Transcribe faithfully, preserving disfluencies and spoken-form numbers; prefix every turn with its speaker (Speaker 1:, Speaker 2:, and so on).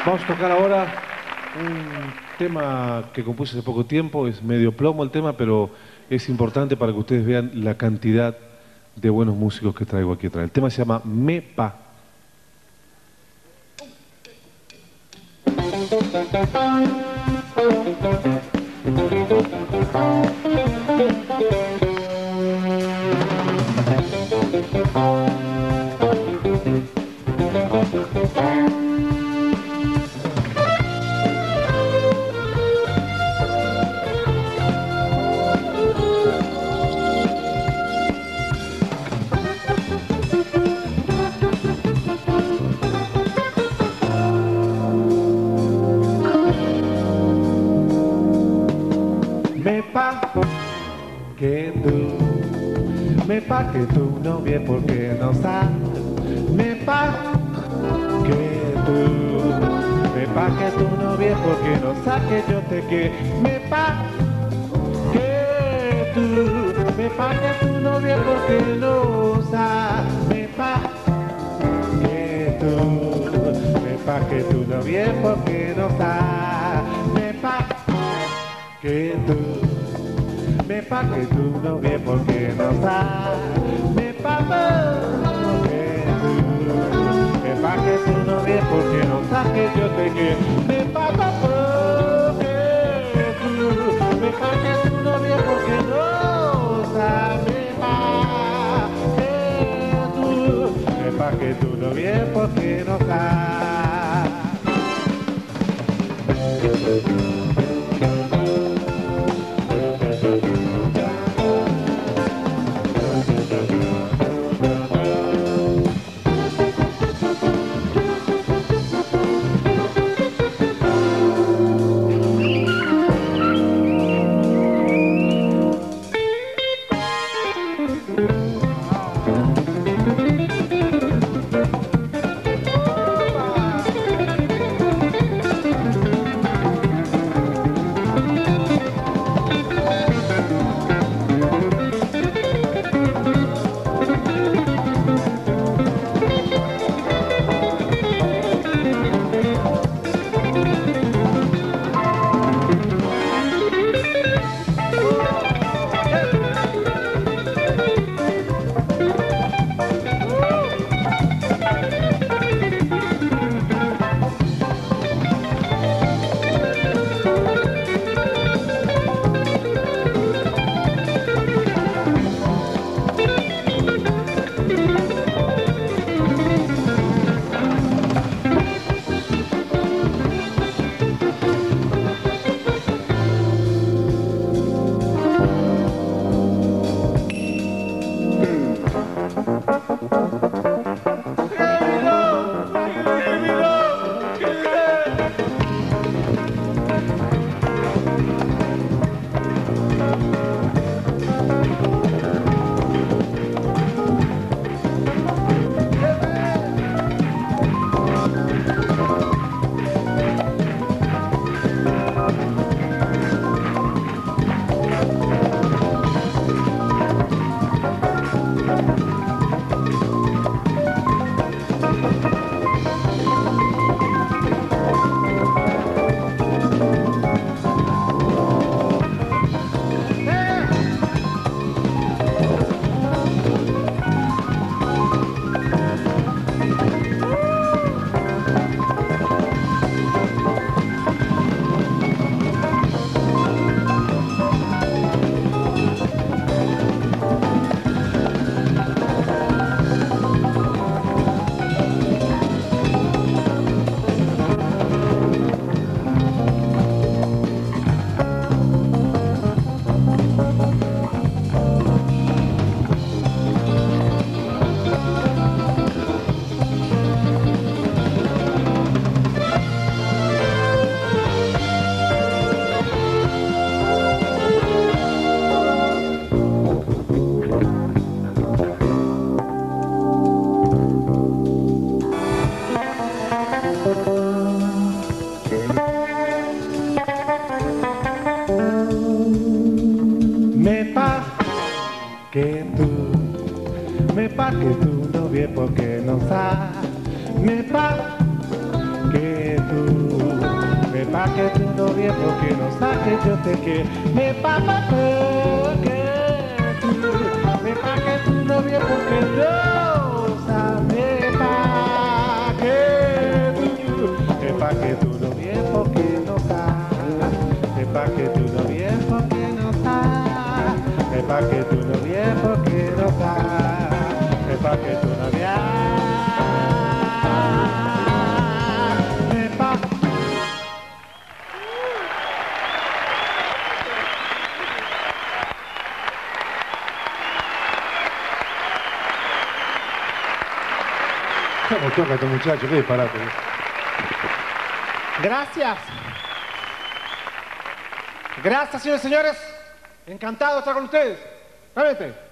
Speaker 1: Vamos a tocar ahora un tema que compuse hace poco tiempo, es medio plomo el tema, pero es importante para que ustedes vean la cantidad de buenos músicos que traigo aquí atrás. El tema se llama Me Pa. Me pa que tú, me pa que tú no vienes porque no sabes. Me pa que tú, me pa que tú no vienes porque no sabes que yo te quiero. Me pa que tú, me pa que tú no vienes porque no sabes. Me pa que tú, me pa que tú no vienes porque no sabes. Me pa que tú, me pa que tú no vienes porque no sabes. Me pa que tú, me pa que tú no vienes porque no sabes que yo te quiero. Me pa que tú, me pa que tú no vienes porque no sabes. Me pa que tú, me pa que tú no vienes porque no sabes. Me pa que tú, me pa que tú no vienes porque no sabes. Me pa que tú, Me pa' que tu novia porque no sabe yo te quiero. Me pa' pa' que tú, me pa' que tu novia porque no sabe pa' que tú, me pa' que tu novia porque no sabe, me pa' que tu novia porque no sabe, me pa' que tu novia porque no sabe, me pa' que tu novia. ¿Cómo toca este muchacho? Qué disparate.
Speaker 2: Gracias. Gracias, señores y señores. Encantado de estar con ustedes. Realmente.